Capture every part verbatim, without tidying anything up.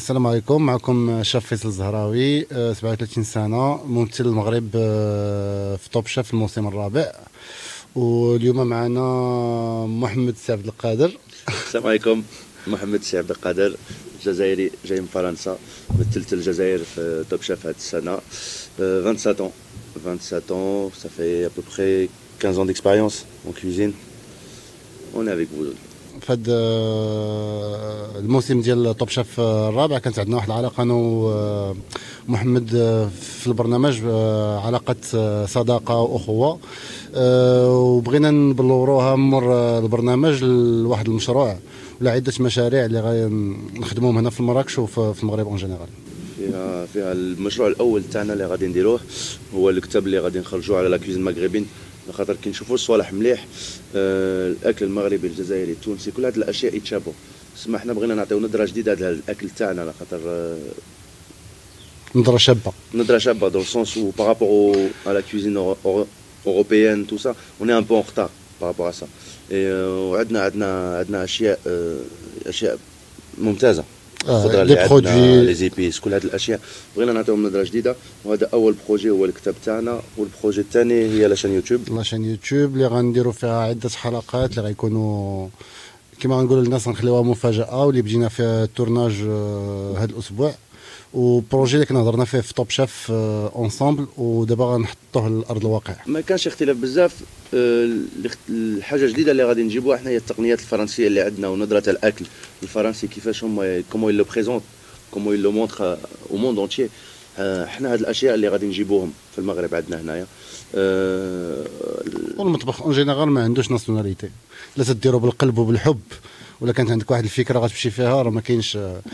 السلام عليكم. معكم شاف فيصل الزهراوي، سبعة وثلاثين سنة، ممثل المغرب في توب شيف الموسم الرابع. واليوم معنا محمد سي عبد القادر. السلام عليكم. محمد سي عبد القادر، جزائري جاي من فرنسا، مثلت الجزائر في توب شيف هذه السنة. vingt-sept ans vingt-sept ans, ça fait à peu près quinze ans d'expérience en cuisine. On est avec vous. في هذا الموسم ديال توب شيف الرابع كانت عندنا واحد العلاقه انا ومحمد في البرنامج، علاقه صداقه واخوه، وبغينا نبلوروها مر البرنامج لواحد المشروع ولا عده مشاريع اللي غنخدموهم هنا في مراكش وفي المغرب اون جينيرال. فيها فيها المشروع الاول تاعنا اللي غادي نديروه هو الكتاب اللي غادي نخرجوه على لا كوزين المغربين، خاطر كي نشوفوا الصوالح مليح، آه الاكل المغربي الجزائري التونسي كل هاد الاشياء يتشابهوا. سما حنا بغينا نعطيو نظره جديده لهذا الاكل تاعنا، على خاطر آه نظره شابه نظره شابه دون سونس و بارابور à la cuisine européenne tout ça on est un peu en retard par rapport à ça. وعندنا عندنا عندنا اشياء آه اشياء ممتازه، الخضره اللي عندنا، لي زيبيس، كل هذه الاشياء بغينا نعطيهم نظره جديده. وهذا اول بروجي هو الكتاب تاعنا، والبروجي الثاني هي لاشين يوتيوب. لاشين يوتيوب اللي غنديروا فيها عده حلقات اللي غيكونوا كما غنقولوا للناس غنخليوها مفاجاه، واللي بدينا فيها التورناج هذا الاسبوع، وبروجي اللي كنا هضرنا فيه في توب شيف اونسامبل، ودابا غنحطوه لارض الواقع. ما كانش اختلاف بزاف. الحاجه الجديده اللي غادي نجيبوها حنا هي التقنيات الفرنسيه اللي عندنا ونظره الاكل الفرنسي، كيفاش هما كومون لو بريزونت كومون لو مونتر او موند اونتيي. حنا هاد الاشياء اللي غادي نجيبوهم في المغرب عندنا هنايا. والمطبخ اون جينيرال ما عندوش ناسيوناليتي، لا تديروا بالقلب وبالحب، ولا كانت عندك واحد الفكره غتمشي فيها راه ما كاينش.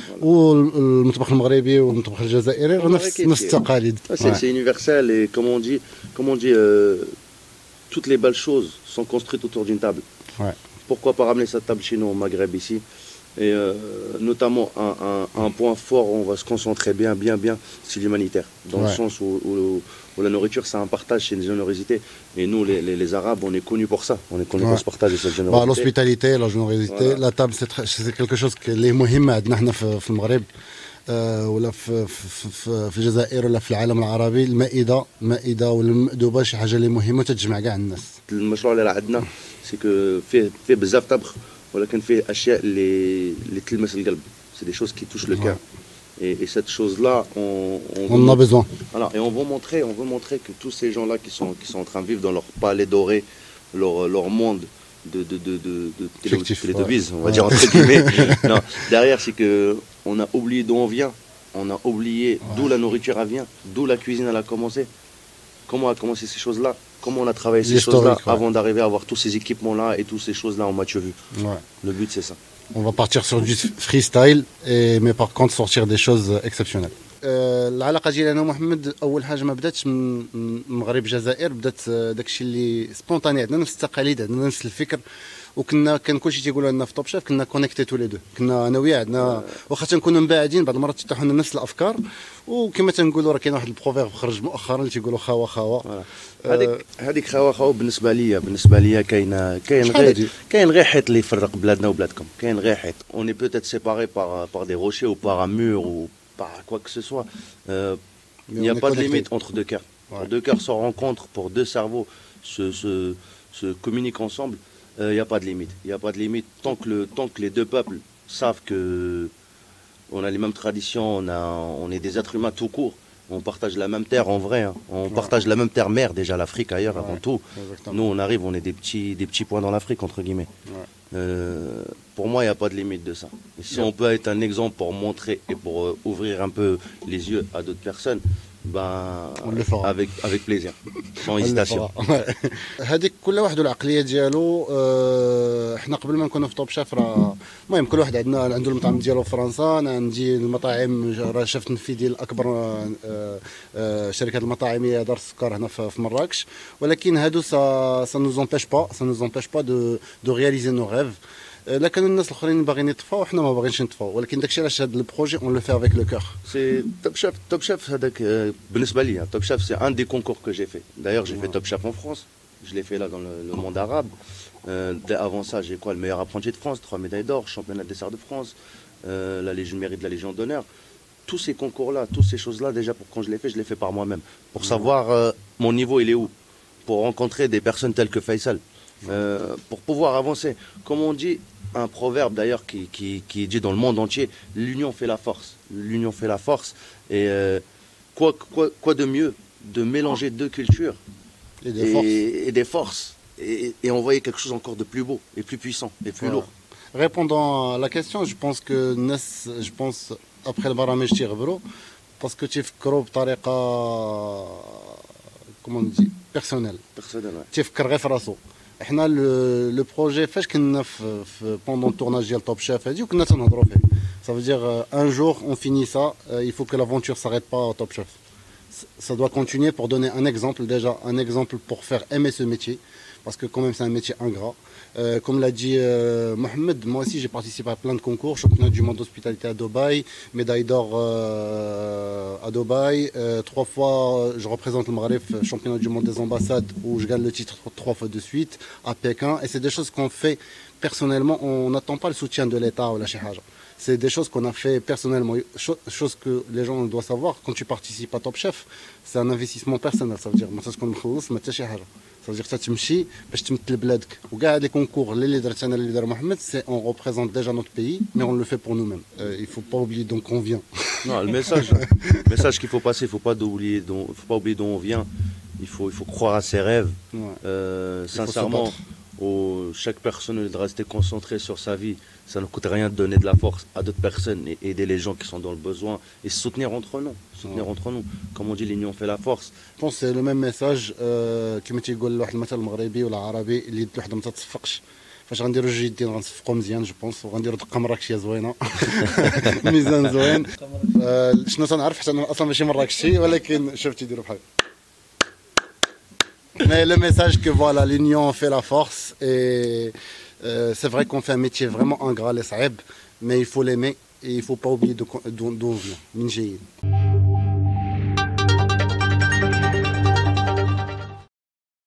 والمطبخ المغربي والمطبخ الجزائري راه نفس نفس التقاليد. سي يونيفرسال اي كومون دي كومون دي toutes les belles choses sont construites autour d'une table. Ouais. Pourquoi pas ramener cette table chez nous au Maghreb ici? Et euh, notamment un, un, un point fort où on va se concentrer bien, bien, bien, c'est l'humanitaire. Dans ouais. le sens où, où, où la nourriture, c'est un partage, c'est une générosité. Et nous, les, les, les Arabes, on est connus pour ça. On est connus ouais. pour ce partage et cette générosité. Bah, l'hospitalité, la générosité, voilà. La table, c'est quelque chose qui est مهم عندنا حنا في المغرب ولا في في في الجزائر ولا في العالم العربي. المائده المائده والمأدوبه شي حاجه اللي مهمه تجمع كاع الناس. المشروع اللي راه عندنا سي كو فيه فيه بزاف طبخ، ولكن فيه اشياء اللي اللي تلمس القلب. سي دي شوز كي توش لو كور. Et, et cette chose-là, on, on, on en a besoin. Voilà, et on veut montrer, on veut montrer que tous ces gens-là qui sont qui sont en train de vivre dans leur palais doré, leur leur monde de de de de de télévision, ouais. On va dire entre guillemets. Non, derrière c'est que on a oublié d'où on vient, on a oublié ouais. d'où la nourriture elle vient, d'où la cuisine elle a commencé, comment a commencé ces choses-là, comment on a travaillé ces choses-là ouais. avant d'arriver à avoir tous ces équipements-là et toutes ces choses-là en match vu. Ouais. Le but c'est ça. On va partir sur du freestyle, et, mais par contre sortir des choses exceptionnelles. العلاقه ديالي انا ومحمد اول حاجه ما بداتش من المغرب الجزائر، بدات داكشي اللي سبونطاني، عندنا نفس التقاليد، عندنا نفس الفكر، وكنا كان كلشي تيقولوا لنا في توب شيف كنا كونيكتي تو لي دو، كنا انا وياه عندنا واخا تنكونوا مباعدين بعض المرات تطيحوا لنا نفس الافكار. وكما تنقولوا راه كاين واحد البروفيرب خرج مؤخرا اللي تيقولوا خاوه خاوه. هذيك هذيك خاوه خاوه بالنسبه ليا بالنسبه ليا كاين كاين غير كاين غير حيط اللي يفرق بلادنا وبلادكم، كاين غير حيط. اون اي بوتيت سيباري بار بار دي روشي ou par un mur ou par quoi que ce soit. Euh, il n'y a pas de limite entre deux cœurs. Ouais. Quand deux cœurs se rencontrent, pour deux cerveaux se, se, se communiquent ensemble, il euh, n'y a pas de limite. Il n'y a pas de limite tant que, le, tant que les deux peuples savent que on a les mêmes traditions, on, a, on est des êtres humains tout court. On partage la même terre en vrai, hein. On ouais. partage la même terre-mère déjà, l'Afrique ailleurs ouais, avant tout. Exactement. Nous on arrive, on est des petits, des petits points dans l'Afrique entre guillemets. Ouais. Euh, pour moi il n'y a pas de limite de ça. Et si ouais. on peut être un exemple pour montrer et pour euh, ouvrir un peu les yeux à d'autres personnes, ben avec avec plaisir, sans hésitation. هذيك كل واحد والعقليه ديالو. احنا قبل ما نكونوا في توب شيف راه المهم كل واحد عندنا عنده المطعم ديالو في فرنسا، انا عندي المطاعم راه شفت في ديال اكبر شركات المطاعميه دار السكر هنا في مراكش. ولكن هادو سا نو زومبيش با سا نو زومبيش با دو دو رياليزي نو ريف. لا كانوا الناس الاخرين باغيين يطفاو وحنا ما باغيينش نطفاو، ولكن داكشي علاش هذا البروجي اون لو في افيك لو كور. سي توب شيف توب شيف هذاك بالنسبه لي توب شيف سي ان دي كونكور كو جي في. دايوغ جي في توب شيف en France, je l'ai fait là dans le, le monde arabe. Euh, avant ça, j'ai quoi, le meilleur apprenti de France, trois médailles d'or, championnat de dessert de France, euh, la Légion de mérite, la Légion d'honneur. Tous ces concours-là, toutes ces choses-là, déjà, pour quand je les fais, je les fais par moi-même. Pour savoir euh, mon niveau, il est où. Pour rencontrer des personnes telles que Faisal. Euh, pour pouvoir avancer. Comme on dit, un proverbe d'ailleurs qui, qui, qui dit dans le monde entier, l'union fait la force. L'union fait la force. Et euh, quoi, quoi, quoi de mieux de mélanger deux cultures et des forces. Et, et, des forces et, et envoyer quelque chose encore de plus beau et plus puissant et plus voilà. lourd. Répondant à la question, je pense que je pense après le barramège تيغبروا parce que تيفكروا بطريقه comment on dit personnelle. Personnelle. تيفكر غير في راسو. احنا لو بروجي فاش كنا في بوندون التورناج ديال توب شيف هادي وكنا تنهضروا فيه. Ça veut dire un jour on finit ça, il faut que l'aventure s'arrête pas au Top Chef. Ça doit continuer pour donner un exemple, déjà un exemple pour faire aimer ce métier, parce que quand même c'est un métier ingrat. Euh, comme l'a dit euh, Mohamed, moi aussi j'ai participé à plein de concours, championnat du monde d'hospitalité à Dubaï, médaille d'or euh, à Dubaï, euh, trois fois je représente le Maghreb, championnat du monde des ambassades où je gagne le titre trois fois de suite à Pékin, et c'est des choses qu'on fait personnellement, on n'attend pas le soutien de l'État ou la Chihaja. C'est des choses qu'on a fait personnellement, chose que les gens doivent savoir, quand tu participes à Top Chef, c'est un investissement personnel, ça veut dire ça veut dire que tu تمشي باش تمثل بلادك وكاع les concours اللي درت انا اللي دار محمد c'est on représente déjà notre pays mais on le fait pour nous-mêmes. Euh, il faut pas oublier d'où on vient. Non, le message le message qu'il faut passer, il faut pas oublier d'où faut pas oublier d'où on vient. Il faut il faut croire à ses rêves. Ouais. Euh, sincèrement, au, chaque personne doit rester concentrée sur sa vie. Ça ne coûte rien de donner de la force à d'autres personnes et aider les gens qui sont dans le besoin et se soutenir entre nous. Soutenir ouais. entre nous. Comme on dit, l'union fait la force. Je pense que c'est le même message كما تيقول واحد المثل المغربي ولا عربي اللي يد وحده ما تتصفقش. فاش غنديروا جوج يدين غنصفقوا مزيان جو بونس وغنديروا دقه مراكشيه زوينه ميزان زوين. شنو تنعرف حتى انا اصلا ماشي مراكشي ولكن شفت يديروا بحال. Mais le message que voilà, l'union fait la force et euh, c'est vrai qu'on fait un métier vraiment ingrat, les saïb, mais il faut l'aimer et il ne faut pas oublier d'où on vient.